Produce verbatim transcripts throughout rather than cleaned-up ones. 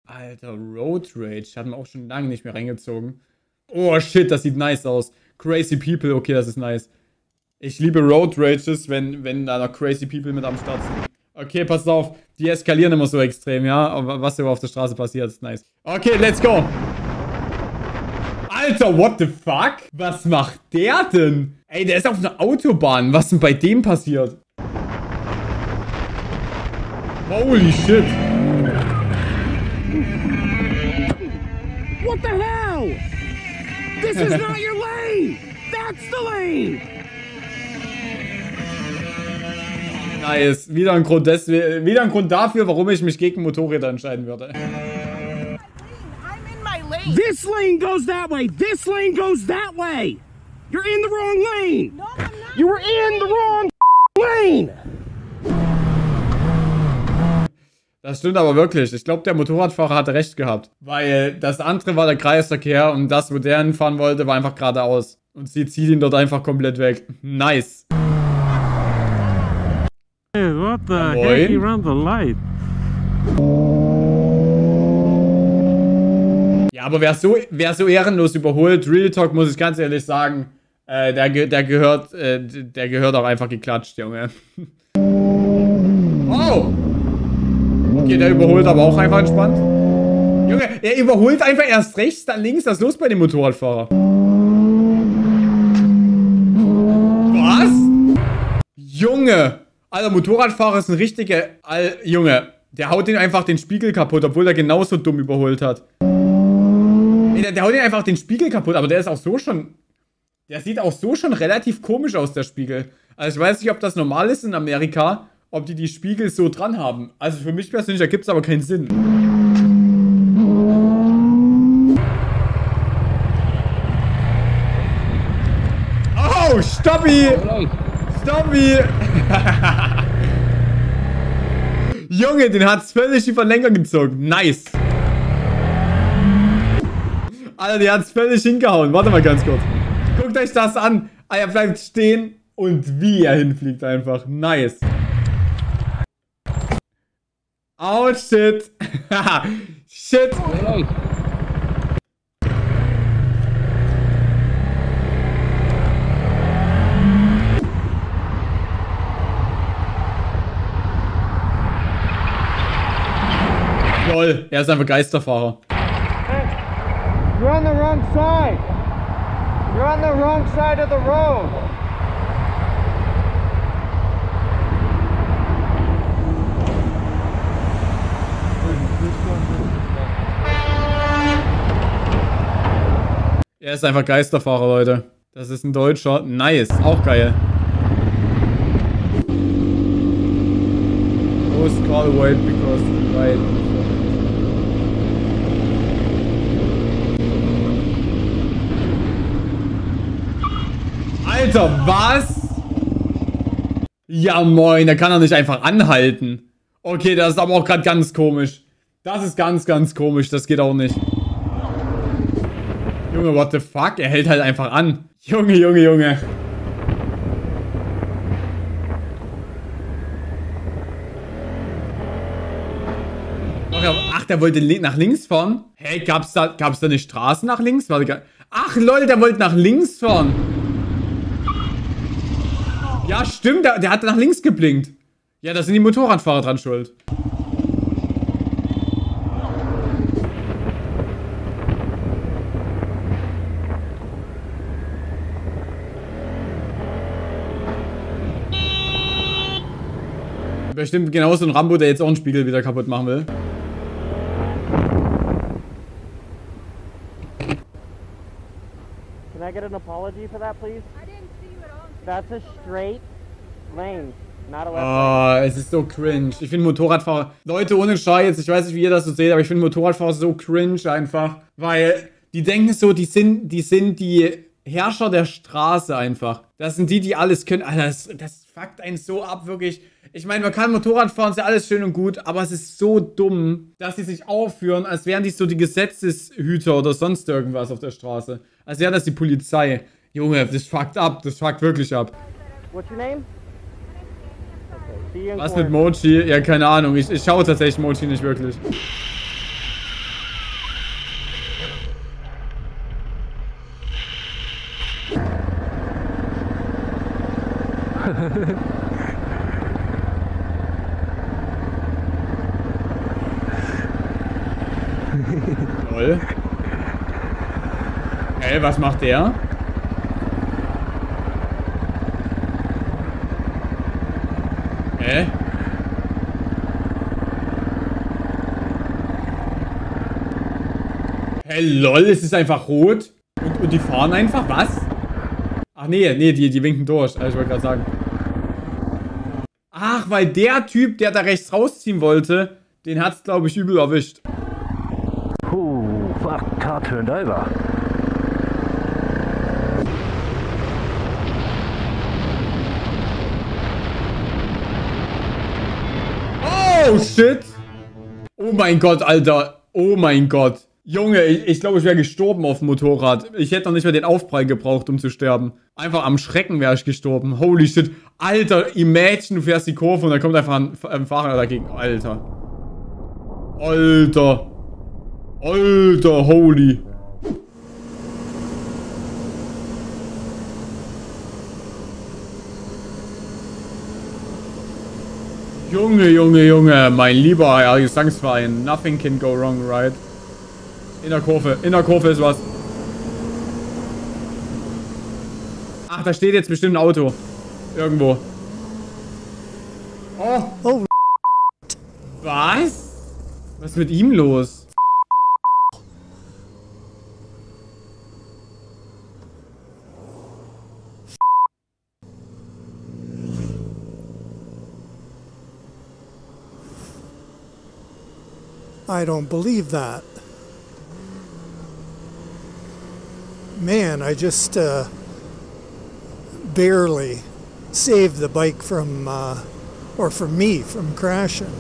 Alter, Road Rage. Hatten wir auch schon lange nicht mehr reingezogen. Oh, shit, das sieht nice aus. Crazy People, okay, das ist nice. Ich liebe Road Rages, wenn, wenn da noch Crazy People mit am Start sind. Okay, pass auf. Die eskalieren immer so extrem, ja? Aber was hier auf der Straße passiert, ist nice. Okay, let's go. Alter, what the fuck? Was macht der denn? Ey, der ist auf einer Autobahn. Was denn bei dem passiert? Holy shit. What the hell? This is not your lane. That's the lane. Nice. Wieder ein Grund, deswegen, wieder ein Grund dafür, warum ich mich gegen Motorräder entscheiden würde. This lane goes that way. This lane goes that way. You're in the wrong lane. No, I'm not. You were in the wrong lane. Das stimmt aber wirklich. Ich glaube, der Motorradfahrer hatte recht gehabt. Weil das andere war der Kreisverkehr und das, wo der hinfahren wollte, war einfach geradeaus. Und sie zieht ihn dort einfach komplett weg. Nice. Hey, what the heck? He ran the light. Ja, aber wer so, wer so ehrenlos überholt, Real Talk, muss ich ganz ehrlich sagen, äh, der, der, gehört, äh, der gehört auch einfach geklatscht, Junge. Oh! Okay, der überholt aber auch einfach entspannt. Junge, er überholt einfach erst rechts, dann links. Was ist los bei dem Motorradfahrer? Was? Junge! Alter, Motorradfahrer ist ein richtiger... All, Junge, der haut den einfach den Spiegel kaputt, obwohl er genauso dumm überholt hat. Ey, der, der haut den einfach den Spiegel kaputt, aber der ist auch so schon... Der sieht auch so schon relativ komisch aus, der Spiegel. Also ich weiß nicht, ob das normal ist in Amerika, ob die die Spiegel so dran haben. Also für mich persönlich ergibt es aber keinen Sinn. Oh, Stoppi! Stoppi! Junge, den hat's völlig über den Lenker gezogen. Nice. Alter, der hat's völlig hingehauen. Warte mal ganz kurz. Guckt euch das an. Ah, er bleibt stehen und wie er hinfliegt einfach. Nice. Oh, shit. Shit. Lol, er ist einfach Geisterfahrer. Hey, you're on the wrong side. You're on the wrong side of the road. Er ist einfach Geisterfahrer, Leute. Das ist ein Deutscher. Nice. Auch geil. Most call wait because right. Alter, was? Ja moin, der kann doch nicht einfach anhalten. Okay, das ist aber auch gerade ganz komisch. Das ist ganz, ganz komisch. Das geht auch nicht. Junge, what the fuck? Er hält halt einfach an. Junge, Junge, Junge. Ach, der wollte nach links fahren? Hey, gab's da, gab's da eine Straße nach links? Warte, ach, lol, der wollte nach links fahren. Ja, stimmt, der, der hat nach links geblinkt. Ja, da sind die Motorradfahrer dran schuld. Bestimmt genauso ein Rambo, der jetzt auch einen Spiegel wieder kaputt machen will. Can I get an apology for that, please? I didn't see you at all. That's a straight lane, not a left lane. Oh, es ist so cringe. Ich finde Motorradfahrer... Leute, ohne Scheiß, ich weiß nicht, wie ihr das so seht, aber ich finde Motorradfahrer so cringe einfach. Weil die denken so, die sind, die sind die Herrscher der Straße einfach. Das sind die, die alles können. Alter, das, das fuckt einen so ab, wirklich. Ich meine, man kann Motorrad fahren, ist ja alles schön und gut, aber es ist so dumm, dass sie sich aufführen, als wären die so die Gesetzeshüter oder sonst irgendwas auf der Straße. Als wäre das die Polizei. Junge, das fuckt ab, das fuckt wirklich ab. What's your name? Okay, was mit Mochi? Ja, keine Ahnung. Ich, ich schaue tatsächlich Mochi nicht wirklich. Toll. Hey, was macht der? Hä? Hey, lol, es ist einfach rot. Und, und die fahren einfach, was? Ach nee, nee, die, die winken durch. Also ich wollte gerade sagen. Ach, weil der Typ, der da rechts rausziehen wollte, den hat's, glaube ich, übel erwischt. Oh, fuck, car turned over. Oh, shit. Oh mein Gott, Alter. Oh mein Gott. Junge, ich, ich glaube, ich wäre gestorben auf dem Motorrad. Ich hätte noch nicht mal den Aufprall gebraucht, um zu sterben. Einfach am Schrecken wäre ich gestorben. Holy shit. Alter, imagine, du fährst die Kurve und da kommt einfach ein, ein Fahrer dagegen. Alter. Alter. Alter, holy. Junge, Junge, Junge, mein lieber Herr Gesangsverein. Nothing can go wrong, right? In der Kurve, in der Kurve ist was. Ach, da steht jetzt bestimmt ein Auto. Irgendwo. Oh. Oh. Was? Was ist mit ihm los? I don't believe that. Man, I just uh, barely saved the bike from, uh, or from me, from crashing.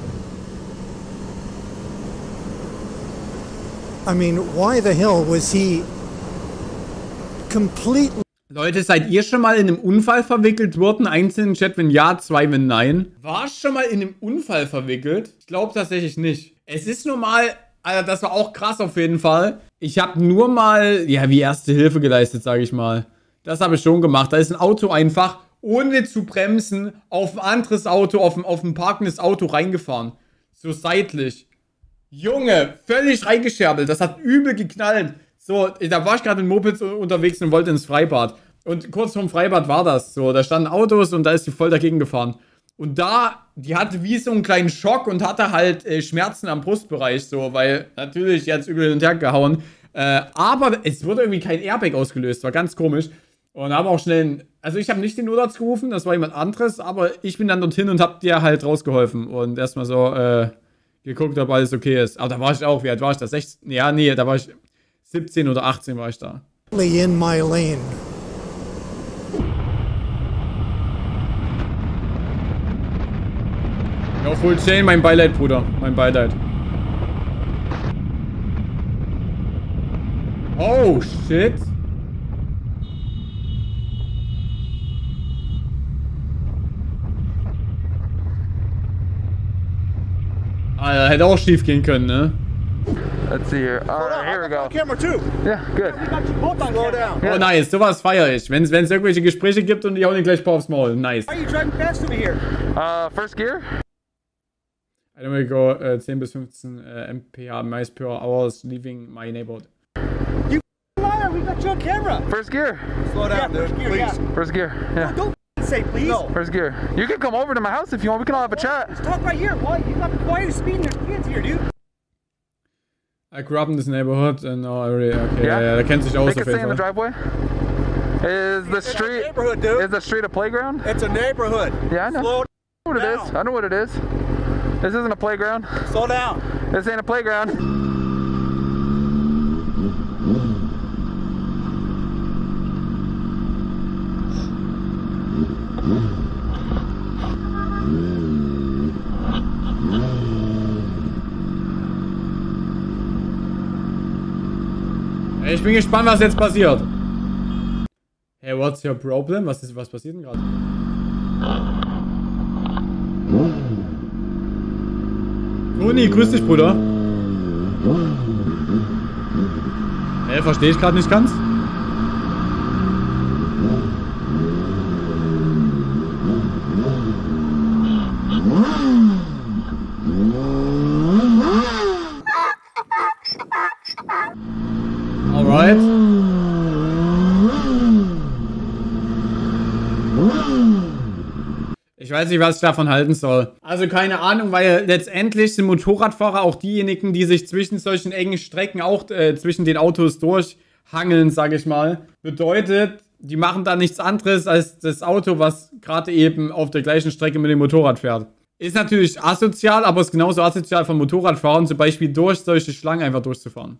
I mean, why the hell was he completely... Leute, seid ihr schon mal in einem Unfall verwickelt worden? Eins in den Chat, wenn ja, zwei, wenn nein. War ich schon mal in einem Unfall verwickelt? Ich glaube tatsächlich nicht. Es ist normal, also das war auch krass auf jeden Fall. Ich habe nur mal, ja, wie erste Hilfe geleistet, sage ich mal. Das habe ich schon gemacht. Da ist ein Auto einfach, ohne zu bremsen, auf ein anderes Auto, auf ein, auf ein parkendes Auto reingefahren. So seitlich. Junge, völlig reingescherbelt. Das hat übel geknallt. So, da war ich gerade mit Mopeds unterwegs und wollte ins Freibad. Und kurz vorm Freibad war das. So, da standen Autos und da ist die voll dagegen gefahren. Und da, die hatte wie so einen kleinen Schock und hatte halt äh, Schmerzen am Brustbereich, so, weil natürlich jetzt übel hin und her gehauen. Äh, aber es wurde irgendwie kein Airbag ausgelöst, war ganz komisch. Und haben auch schnell, einen, also ich habe nicht den Notarzt gerufen, das war jemand anderes, aber ich bin dann dorthin und hab dir halt rausgeholfen und erstmal so äh, geguckt, ob alles okay ist. Aber da war ich auch, wie alt war ich da? sechzehn? Ja, nee, da war ich siebzehn oder achtzehn war ich da. in my lane. Ja, Full Chain, mein Beileid, Bruder. Mein Beileid. Oh, shit. Ah, hätte auch schief gehen können, ne? Let's see here. All right, here we go. Camera too. Yeah, good. Slow down. Oh, nice. Sowas feiere ich. Wenn es irgendwelche Gespräche gibt und die hauen dir gleich paar aufs Maul. Nice. Why are you driving fast over here? Uh, first gear. I don't go uh, zehn bis fünfzehn uh, M P H miles per hour leaving my neighborhood. You liar, we got you on camera. First gear. Slow down, yeah, dude, gear, please. Yeah. First gear, yeah. Don't say please. No. First gear. You can come over to my house if you want. We can all have a chat. Let's talk right here. Why, you got, why are you speeding? There's kids here, dude. I grew up in this neighborhood and now I really, okay, yeah, yeah, der kennt sich aus Make auf it jeden stay in the Fall. driveway. Is the street, neighborhood, dude. is the street a playground? It's a neighborhood. Yeah, I know. Slow I know what it down. is. I know what it is. This isn't a playground. Slow down. This ain't a playground. Ich bin gespannt, was jetzt passiert. Hey, what's your problem? Was ist, was passiert denn gerade? Toni, grüß dich, Bruder. Hey, verstehe ich gerade nicht ganz. Alright. Ich weiß nicht, was ich davon halten soll. Also keine Ahnung, weil letztendlich sind Motorradfahrer auch diejenigen, die sich zwischen solchen engen Strecken auch äh, zwischen den Autos durchhangeln, sage ich mal. Bedeutet, die machen da nichts anderes als das Auto, was gerade eben auf der gleichen Strecke mit dem Motorrad fährt. Ist natürlich asozial, aber ist genauso asozial von Motorradfahrern, zum Beispiel durch solche Schlangen einfach durchzufahren.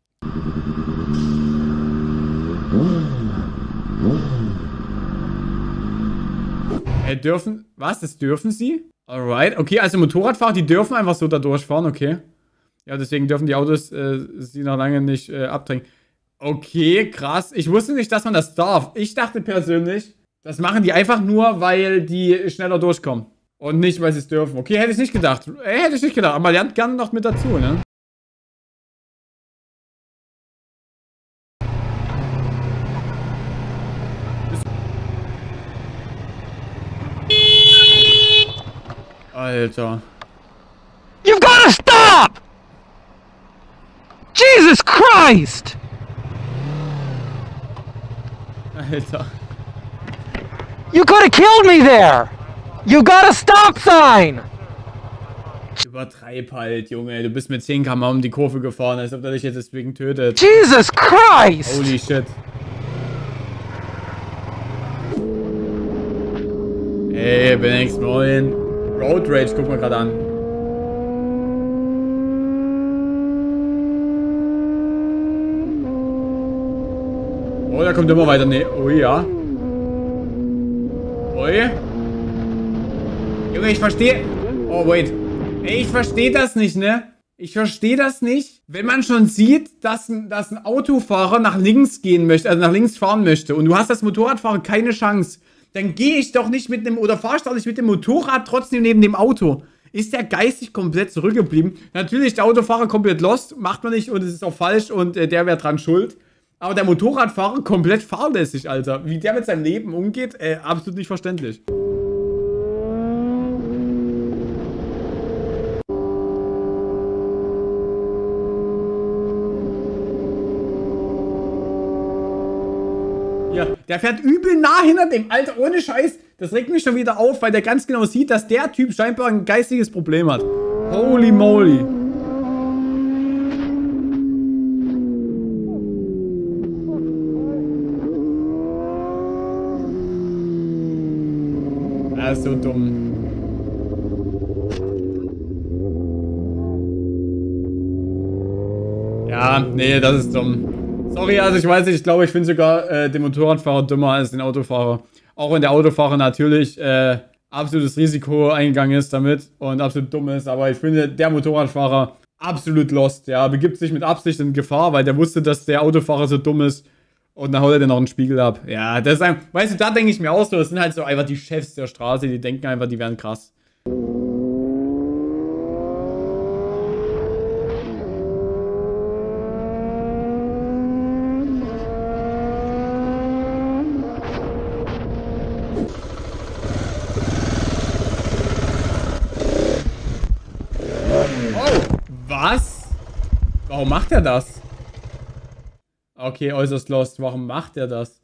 Äh, dürfen, was, das dürfen sie? Alright, okay, also Motorradfahrer, die dürfen einfach so da durchfahren, okay. Ja, deswegen dürfen die Autos äh, sie noch lange nicht äh, abdrängen. Okay, krass. Ich wusste nicht, dass man das darf. Ich dachte persönlich, das machen die einfach nur, weil die schneller durchkommen. Und nicht, weil sie es dürfen. Okay, hätte ich nicht gedacht. Äh, hätte ich nicht gedacht, aber man lernt gerne noch mit dazu, ne? Alter. You've gotta stop! Jesus Christ! Alter. You could have killed me there! You got a stop sign! Übertreib halt, Junge. Du bist mit zehn Kilometer pro Stunde um die Kurve gefahren, als ob er dich jetzt deswegen tötet. Jesus Christ! Holy shit. Ey, bin ich moin. Road Rage, guck mal gerade an. Oh, da kommt immer weiter. Nee, oh ja. Oi. Junge, ich verstehe. Oh, wait. Ey, ich verstehe das nicht, ne? Ich verstehe das nicht. Wenn man schon sieht, dass ein, dass ein Autofahrer nach links gehen möchte, also nach links fahren möchte, und du hast als Motorradfahrer keine Chance, dann gehe ich doch nicht mit dem, oder fahre ich doch nicht mit dem Motorrad trotzdem neben dem Auto. Ist der geistig komplett zurückgeblieben? Natürlich, der Autofahrer komplett lost, macht man nicht und es ist auch falsch und äh, der wäre dran schuld. Aber der Motorradfahrer komplett fahrlässig, Alter. Wie der mit seinem Leben umgeht, äh, absolut nicht verständlich. Ja, der fährt übel nah hinter dem, Alter, ohne Scheiß. Das regt mich schon wieder auf, weil der ganz genau sieht, dass der Typ scheinbar ein geistiges Problem hat. Holy moly. Er ist so dumm. Ja, nee, das ist dumm. Sorry, also ich weiß nicht, ich glaube, ich finde sogar äh, den Motorradfahrer dümmer als den Autofahrer. Auch wenn der Autofahrer natürlich äh, absolutes Risiko eingegangen ist damit und absolut dumm ist, aber ich finde, der Motorradfahrer absolut lost, ja, begibt sich mit Absicht in Gefahr, weil der wusste, dass der Autofahrer so dumm ist und dann haut er den noch einen Spiegel ab. Ja, das ist einfach, weißt du, da denke ich mir auch so, das sind halt so einfach die Chefs der Straße, die denken einfach, die wären krass. Was? Warum macht er das? Okay, äußerst lost. Warum macht er das?